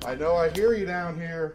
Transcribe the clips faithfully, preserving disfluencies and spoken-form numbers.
I know I hear you down here.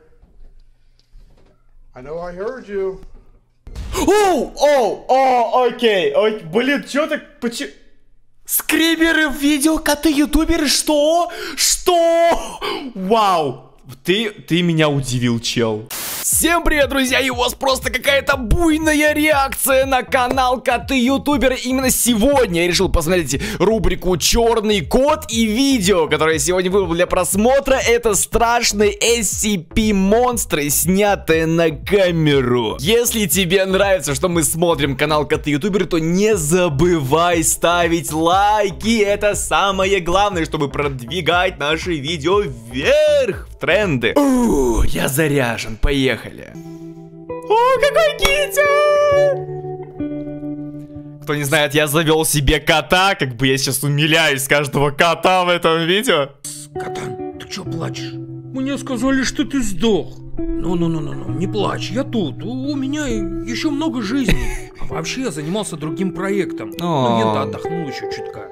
I know I heard you. Оу, оу, о, окей, окей. Блин, чё так, почему... Скримеры, видео, коты, ютуберы, что? Что? Вау, ты, ты меня удивил, чел. Всем привет, друзья, и у вас просто какая-то буйная реакция на канал Коты Ютуберы. Именно сегодня я решил посмотреть рубрику «Черный кот», и видео, которое я сегодня выбрал для просмотра, это страшные эс си пи-монстры, снятые на камеру. Если тебе нравится, что мы смотрим канал Коты Ютуберы, то не забывай ставить лайки. Это самое главное, чтобы продвигать наши видео вверх в тренды. Ууу, я заряжен, поехали. О, какой Китя! Кто не знает, я завел себе кота, как бы я сейчас умиляюсь с каждого кота в этом видео. Катан, ты чё плачешь? Мне сказали, что ты сдох. Ну-ну-ну-ну, не плачь, я тут. У меня еще много жизней. А вообще я занимался другим проектом. Ну, я отдохнул еще чутка.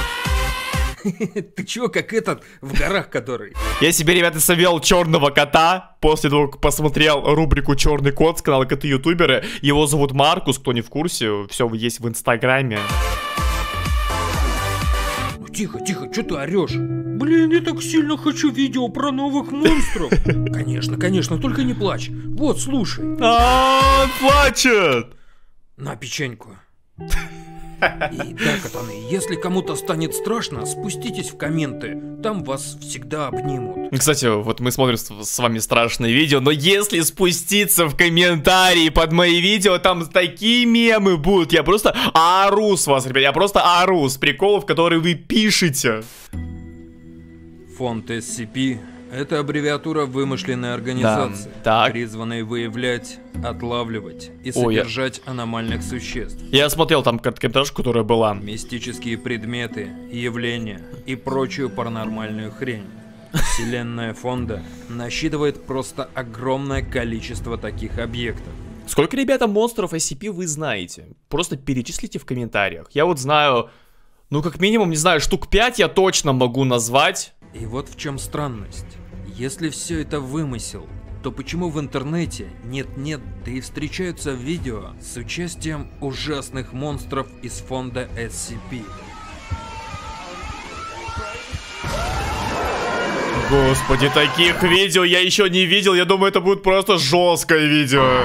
Ты чё, как этот в горах который? Я себе, ребята, завел черного кота. После того, как посмотрел рубрику «Черный кот» с канала Коты Ютуберы. Его зовут Маркус, кто не в курсе. Все есть в инстаграме. Ну, тихо, тихо, чё ты орешь? Блин, я так сильно хочу видео про новых монстров. Конечно, конечно, только не плачь. Вот, слушай. А, он плачет. На печеньку. И да, катаны, если кому-то станет страшно, спуститесь в комменты, там вас всегда обнимут. Кстати, вот мы смотрим с вами страшные видео, но если спуститься в комментарии под мои видео, там такие мемы будут, я просто ору с вас, ребят, я просто ору с приколов, которые вы пишете. Фонд эс си пи – это аббревиатура вымышленной организации, да, призванной выявлять, отлавливать и Ой, содержать я... аномальных существ. Я смотрел там короткометражку, которая была. Мистические предметы, явления и прочую паранормальную хрень. Вселенная фонда насчитывает просто огромное количество таких объектов. Сколько, ребята, монстров эс си пи вы знаете? Просто перечислите в комментариях. Я вот знаю, ну как минимум, не знаю, штук пять я точно могу назвать. И вот в чем странность. Если все это вымысел, то почему в интернете нет-нет, да и встречаются видео с участием ужасных монстров из фонда эс си пи? Господи, таких видео я еще не видел. Я думаю, это будет просто жесткое видео.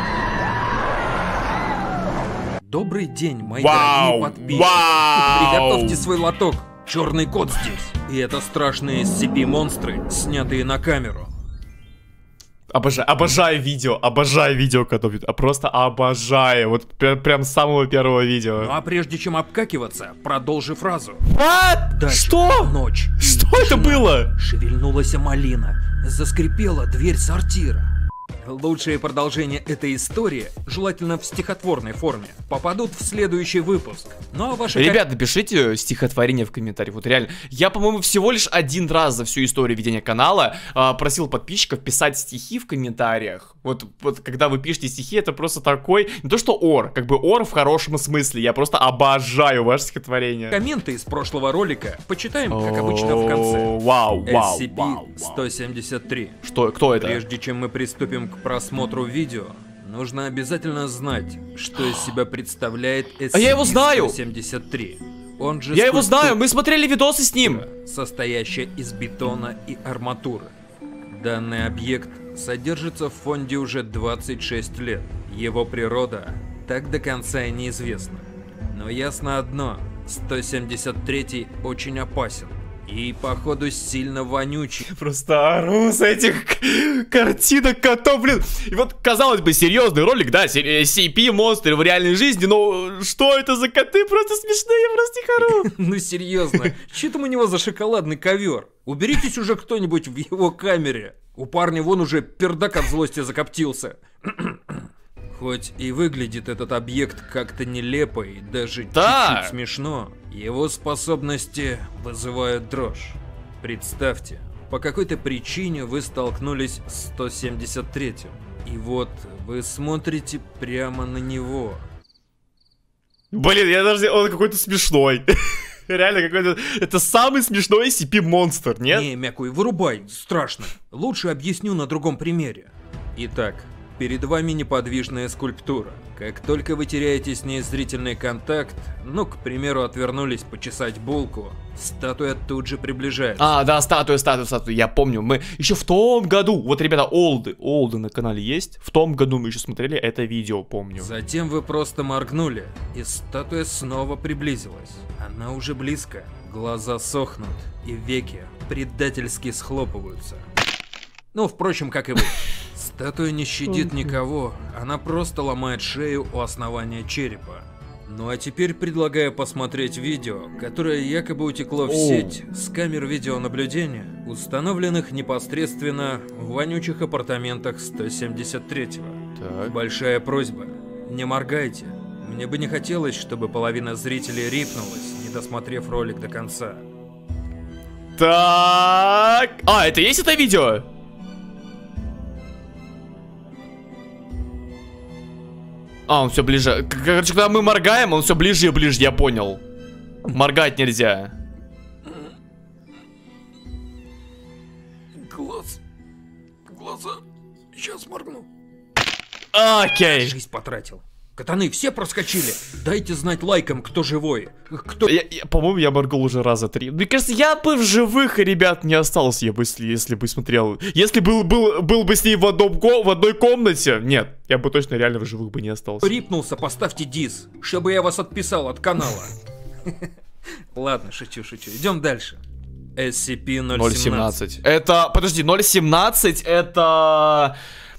Добрый день, мои Вау, дорогие подписчики. вау. Приготовьте свой лоток. Черный кот здесь. И это страшные эс си пи-монстры, снятые на камеру. Обожаю, обожаю видео, обожаю видео, котов, а просто обожаю. Вот прям, прям с самого первого видео. Ну а прежде чем обкакиваться, продолжи фразу. What? Дальше. Что? Ночь. Что это было? Шевельнулась малина. Заскрипела дверь сортира. Лучшие продолжения этой истории, желательно в стихотворной форме, попадут в следующий выпуск. Ну а ваши... Ребята, пишите стихотворение в комментариях. Вот реально, я, по-моему, всего лишь один раз за всю историю ведения канала а, просил подписчиков писать стихи в комментариях. Вот, вот когда вы пишете стихи, это просто такой, не то что ор, как бы ор в хорошем смысле. Я просто обожаю ваше стихотворение. Комменты из прошлого ролика почитаем, как обычно, в конце. Вау, вау, эс си пи сто семьдесят три. Что, кто это? Прежде чем мы приступим к просмотру видео, нужно обязательно знать, что из себя представляет эс си пи А я его знаю! сто семьдесят три. Он же Я его знаю, мы смотрели видосы с ним. Состоящая из бетона и арматуры. Данный объект содержится в фонде уже двадцать шесть лет. Его природа так до конца и неизвестна. Но ясно одно, сто семьдесят третий очень опасен. И, походу, сильно вонючий. Просто ору с этих картинок котов, блин. И вот, казалось бы, серьезный ролик, да, эс си пи-монстры в реальной жизни, но что это за коты? Просто смешные, я просто их ору. Ну, серьезно, что там у него за шоколадный ковер? Уберитесь уже кто-нибудь в его камере. У парня вон уже пердак от злости закоптился. Хоть и выглядит этот объект как-то нелепо и даже да. чуть-чуть смешно, его способности вызывают дрожь. Представьте, по какой-то причине вы столкнулись с сто семьдесят третьим, и вот вы смотрите прямо на него. Блин, я даже... Он какой-то смешной. Реально какой-то... Это самый смешной эс си пи-монстр, нет? Не, Мякуй, вырубай, страшно. Лучше объясню на другом примере. Итак, перед вами неподвижная скульптура. Как только вы теряете с ней зрительный контакт, ну, к примеру, отвернулись почесать булку, статуя тут же приближается. А, да, статуя, статуя, статуя, я помню, мы еще в том году, вот, ребята, олды, олды на канале есть, в том году мы еще смотрели это видео, помню. Затем вы просто моргнули, и статуя снова приблизилась. Она уже близко, глаза сохнут, и веки предательски схлопываются. Ну, впрочем, как и вы. Статуя не щадит никого, она просто ломает шею у основания черепа. Ну а теперь предлагаю посмотреть видео, которое якобы утекло в сеть с камер видеонаблюдения, установленных непосредственно в вонючих апартаментах сто семьдесят третьего. Так. Большая просьба, не моргайте. Мне бы не хотелось, чтобы половина зрителей рипнулась, не досмотрев ролик до конца. Так. А, это есть это видео? А, он все ближе. Короче, когда мы моргаем, он все ближе и ближе, я понял. Моргать нельзя. Глаз. Глаза. Сейчас моргну. Окей. Жизнь потратил. Катаны, все проскочили. Дайте знать лайком, кто живой. Кто... Я, я, по-моему, я моргал уже раза три. Мне кажется, я бы в живых, ребят, не остался, я бы, если, если бы смотрел. Если был, был, был бы с ней в, одном, в одной комнате, нет, я бы точно реально в живых бы не остался. Рипнулся, поставьте дис, чтобы я вас отписал от канала. Ладно, шучу, шучу. Идем дальше. эс си пи ноль семнадцать. Это, подожди, ноль семнадцать это...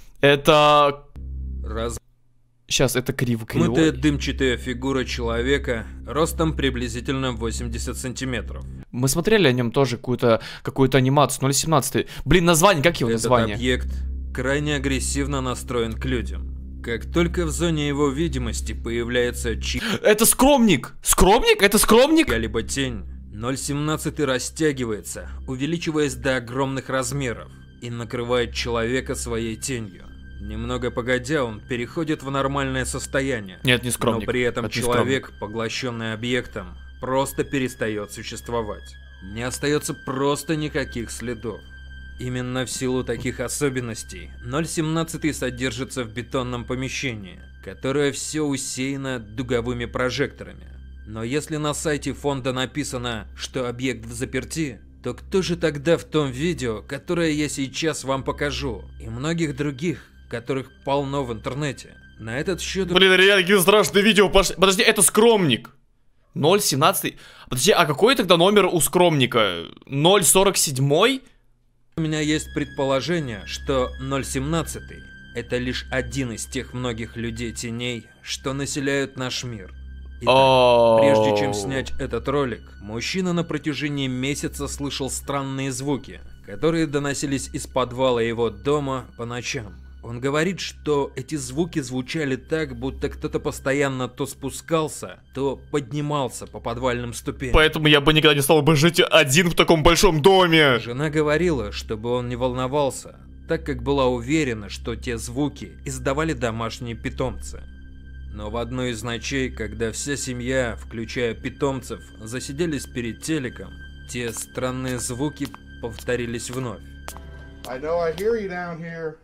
Это... Раз... Сейчас, это криво-криво. Мытая дымчатая фигура человека, ростом приблизительно восемьдесят сантиметров. Мы смотрели о нем тоже какую-то какую-то анимацию. ноль семнадцать. Блин, название, как его Этот название? объект крайне агрессивно настроен к людям. Как только в зоне его видимости появляется чья... Это скромник! Скромник? Это скромник? либо тень, ноль семнадцать растягивается, увеличиваясь до огромных размеров, и накрывает человека своей тенью. Немного погодя, он переходит в нормальное состояние. Нет, не скромник. Но при этом Это не человек, скромник. поглощенный объектом, просто перестает существовать. Не остается просто никаких следов. Именно в силу таких особенностей ноль семнадцать содержится в бетонном помещении, которое все усеяно дуговыми прожекторами. Но если на сайте фонда написано, что объект в заперти, то кто же тогда в том видео, которое я сейчас вам покажу, и многих других, которых полно в интернете? На этот счет... Блин, реально какие страшные видео пошли. Подожди, это скромник. ноль семнадцать. Подожди, а какой тогда номер у скромника? ноль сорок семь? У меня есть предположение, что ноль семнадцать это лишь один из тех многих людей-теней, что населяют наш мир. Итак, прежде чем снять этот ролик, мужчина на протяжении месяца слышал странные звуки, которые доносились из подвала его дома по ночам. Он говорит, что эти звуки звучали так, будто кто-то постоянно то спускался, то поднимался по подвальным ступеням. Поэтому я бы никогда не стал бы жить один в таком большом доме. Жена говорила, чтобы он не волновался, так как была уверена, что те звуки издавали домашние питомцы. Но в одну из ночей, когда вся семья, включая питомцев, засиделись перед телеком, те странные звуки повторились вновь. I know I hear you down here.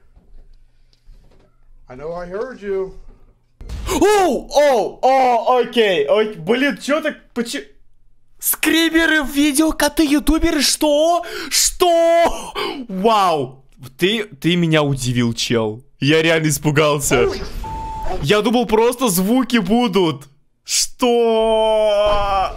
I know I heard you. Оу, оу, о, окей, окей. Блин, чё так, почему... Скримеры, видео, коты, ютуберы, что? Что? Вау. Ты, ты меня удивил, чел. Я реально испугался. Я думал, просто звуки будут. Что?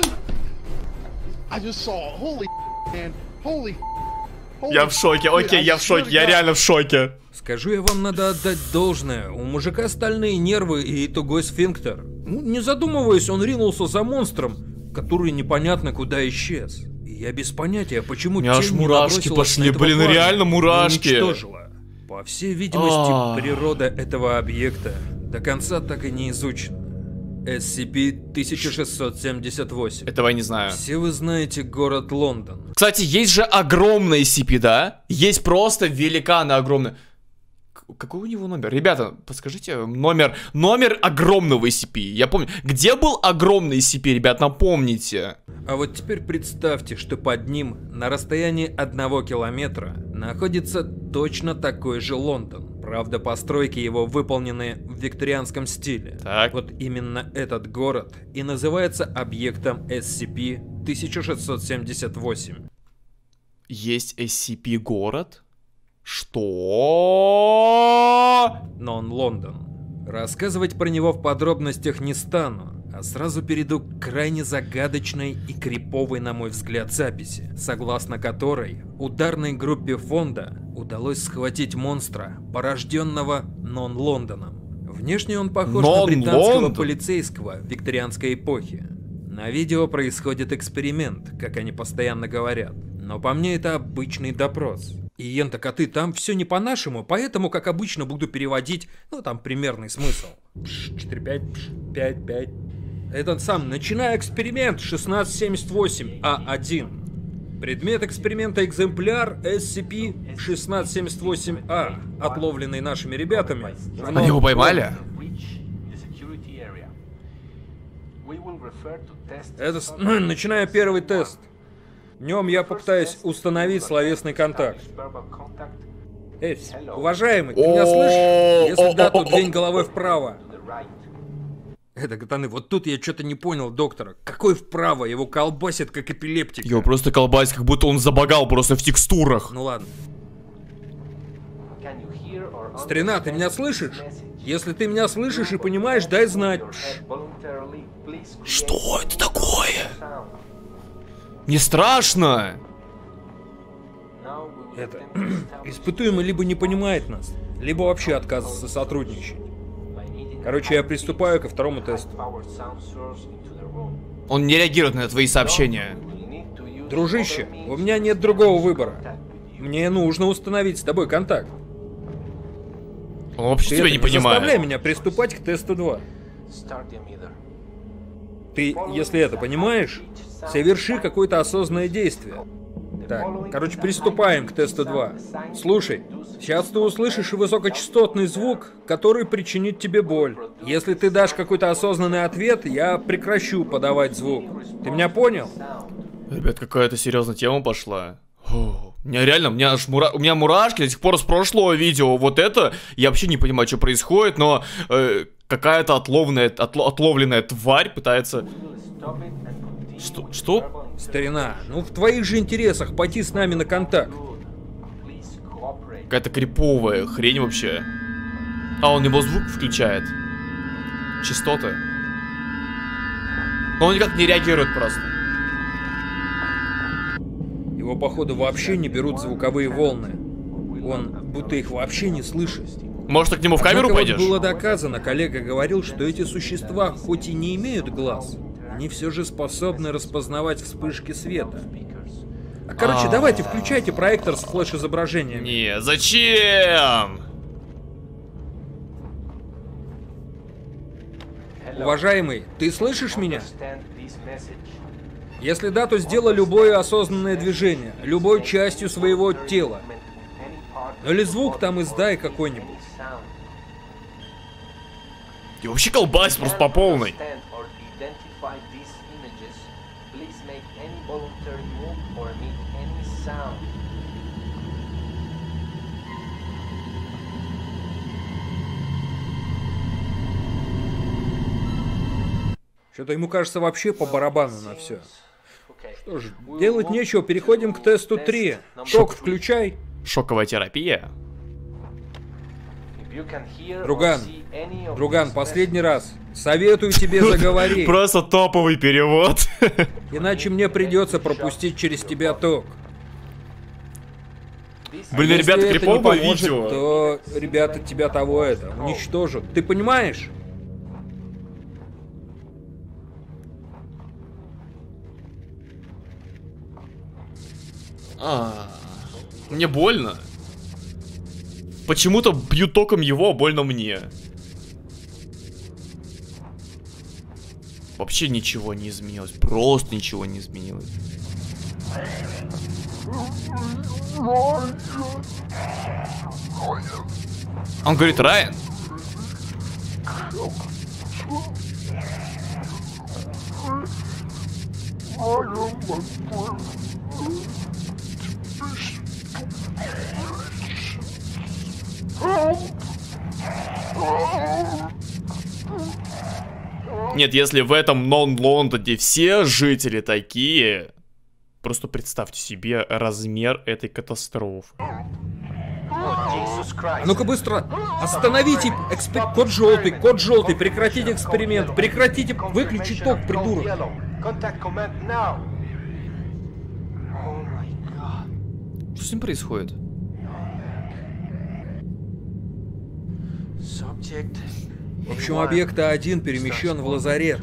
I just saw. Holy man. Holy. Я в шоке, окей, я в шоке, я реально в шоке. Скажу я вам, надо отдать должное. У мужика стальные нервы и тугой сфинктер. Ну, не задумываясь, он ринулся за монстром, который непонятно куда исчез. И я без понятия, почему меня аж мурашки пошли, блин, реально мурашки. Уничтожила. По всей видимости, природа этого объекта до конца так и не изучена. эс си пи тысяча шестьсот семьдесят восемь. Этого я не знаю. Все вы знаете город Лондон. Кстати, есть же огромные эс си пи, да? Есть просто великаны огромные. какой у него номер? Ребята, подскажите номер, номер огромного эс си пи. Я помню, где был огромный эс си пи, ребят, напомните. А вот теперь представьте, что под ним на расстоянии одного километра находится точно такой же Лондон. Правда, постройки его выполнены в викторианском стиле. Так. Вот именно этот город и называется объектом эс си пи тысяча шестьсот семьдесят восемь. Есть эс си пи город? Что? Но он Лондон. Рассказывать про него в подробностях не стану, а сразу перейду к крайне загадочной и криповой, на мой взгляд, записи, согласно которой ударной группе фонда удалось схватить монстра, порожденного Нон-Лондоном. Внешне он похож на британского полицейского викторианской эпохи. На видео происходит эксперимент, как они постоянно говорят, но по мне это обычный допрос. И ента коты, там все не по-нашему, поэтому, как обычно, буду переводить, ну, там, примерный смысл. четыре пять, пять пять. Этот сам, начиная эксперимент шестнадцать семьдесят восемь а один. Предмет эксперимента экземпляр эс си пи шестнадцать семьдесят восемь а, отловленный нашими ребятами. Они его поймали? Это, начиная первый тест. В нем я попытаюсь установить словесный контакт. Эй, уважаемый, ты меня слышишь? Если да, то двинь головой вправо. Это, гатаны, вот тут я что-то не понял доктора. Какой вправо? Его колбасит, как эпилептик. Его просто колбасит, как будто он забагал просто в текстурах. Ну ладно. Старина, ты меня слышишь? Если ты меня слышишь и понимаешь, дай знать. Что это такое? Не страшно? Это... Испытуемый либо не понимает нас, либо вообще отказывается сотрудничать. Короче, я приступаю ко второму тесту. Он не реагирует на твои сообщения. Дружище, у меня нет другого выбора. Мне нужно установить с тобой контакт. Он вообще Ты тебя это не не понимает. заставляй меня приступать к тесту два. Ты, если это понимаешь, соверши какое-то осознанное действие. Так, короче, приступаем к тесту два. Слушай, сейчас ты услышишь высокочастотный звук, который причинит тебе боль. Если ты дашь какой-то осознанный ответ, я прекращу подавать звук. Ты меня понял? Ребят, какая-то серьезная тема пошла. О, у меня реально, у меня аж мура... у меня мурашки до сих пор с прошлого видео. Вот это, я вообще не понимаю, что происходит, но э, какая-то отловленная, отло... отловленная тварь пытается... Что? Что? Старина, ну в твоих же интересах пойти с нами на контакт. Какая-то криповая хрень вообще. А, он его звук включает. Частоты. Но он никак не реагирует просто. Его, походу, вообще не берут звуковые волны. Он будто их вообще не слышит. Может, ты к нему в камеру Однако пойдешь? Вот было доказано, коллега говорил, что эти существа хоть и не имеют глаз, они все же способны распознавать вспышки света. А, короче, А. давайте включайте проектор с флеш-изображением. Не, зачем? Уважаемый, ты слышишь меня? Если да, то сделай любое осознанное движение, любой частью своего тела. Ну или звук там издай какой-нибудь. И вообще колбасит просто по полной. Что-то ему кажется вообще по барабану на все. Что ж, делать нечего, переходим к тесту три. Ток включай. Шоковая терапия. Друган, Друган, последний раз. Советую тебе заговорить. Просто топовый перевод. Иначе мне придется пропустить через тебя ток. Блин, Если ребята, это не криповое поможет, видео. то ребята тебя того это уничтожат. Ты понимаешь? А, мне больно. Почему-то бью током его, а больно мне. Вообще ничего не изменилось. Просто ничего не изменилось. Он говорит, Райан. Нет, если в этом нон-Лондоне все жители такие, просто представьте себе размер этой катастрофы. А ну-ка быстро! Остановите! Экспер... Код желтый, код желтый, прекратите эксперимент, прекратите, выключить ток, придурок! Что с ним происходит? В общем, объект А один перемещен в лазарет.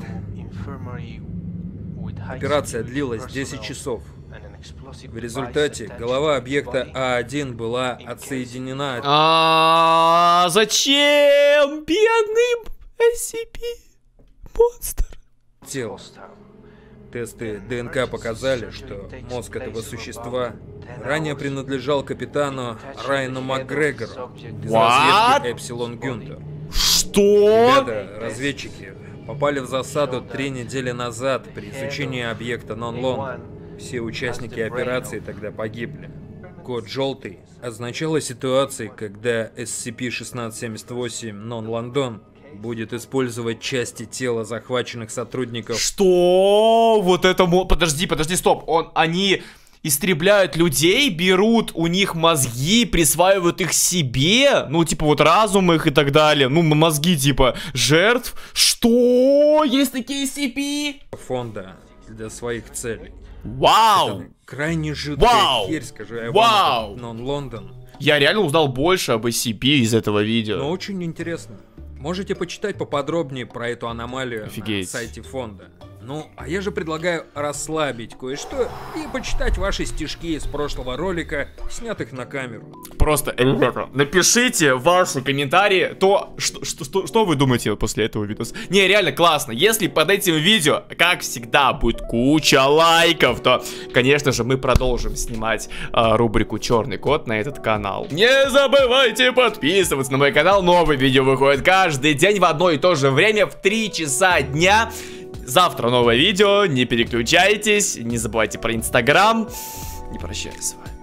Операция длилась десять часов. В результате голова объекта А один была отсоединена от... А зачем? Бедный эс си пи-монстр. тела. Тесты ДНК показали, что мозг этого существа ранее принадлежал капитану Райану Макгрегору из разведки Эпсилон Гюнтер. Что? Ребята, разведчики, попали в засаду три недели назад при изучении объекта Нон-Лондон. Все участники операции тогда погибли. Код желтый означало ситуации, когда эс си пи шестнадцать семьдесят восемь Нон-Лондон будет использовать части тела захваченных сотрудников. Что? Вот это... Подожди, подожди, стоп. Он, они истребляют людей, берут у них мозги, присваивают их себе. Ну, типа вот разум их и так далее. Ну, мозги типа жертв. Что? Есть такие эс си пи? Фонда для своих целей. Вау! Это крайне жуткая Вау! херь, скажу я Вау! вам, Нон-Лондон. Я реально узнал больше об эс си пи из этого видео. Но очень интересно. Можете почитать поподробнее про эту аномалию Офигеть. на сайте фонда. Ну, а я же предлагаю расслабить кое-что и почитать ваши стишки из прошлого ролика, снятых на камеру. Просто, ребята, напишите ваши комментарии, то, что, что, что, что вы думаете после этого видео. Не, реально классно. Если под этим видео, как всегда, будет куча лайков, то, конечно же, мы продолжим снимать э, рубрику «Черный кот» на этот канал. Не забывайте подписываться на мой канал. Новые видео выходят каждый день в одно и то же время в три часа дня. Завтра новое видео, не переключайтесь, не забывайте про Инстаграм. Не прощаюсь с вами.